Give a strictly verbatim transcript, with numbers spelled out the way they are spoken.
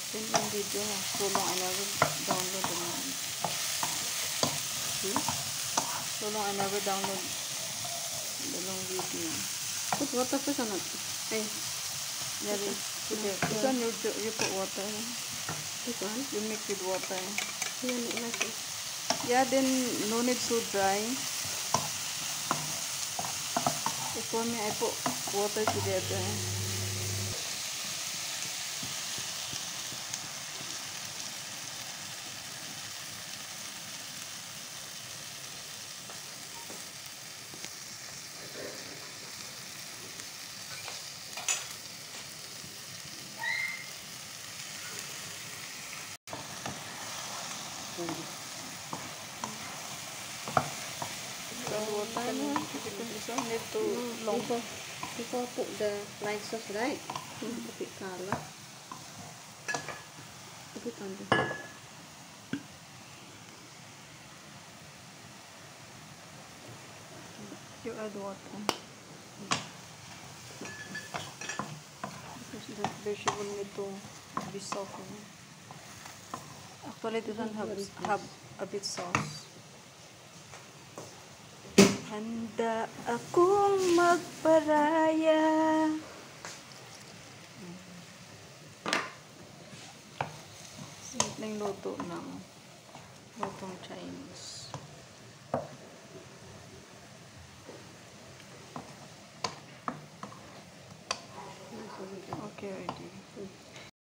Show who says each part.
Speaker 1: Then yung video, so long I never download the one. See? So long I never download the long video.
Speaker 2: Put water first or not? Hey.
Speaker 1: Yeah, this, okay. This one you, you put water.
Speaker 2: This one?
Speaker 1: You mix with water.
Speaker 2: Yeah, like it.
Speaker 1: Yeah, then no need so dry. For me, I put water together. So water na. This one need to long.
Speaker 2: Before, before put the light sauce, right? Mm. A bit color. A bit on the.
Speaker 1: You add water. Because the vegetable need to be soft. Actually, this one have, have a bit sauce. Handa akong magparaya. Simpleng luto ng lutong Chinese.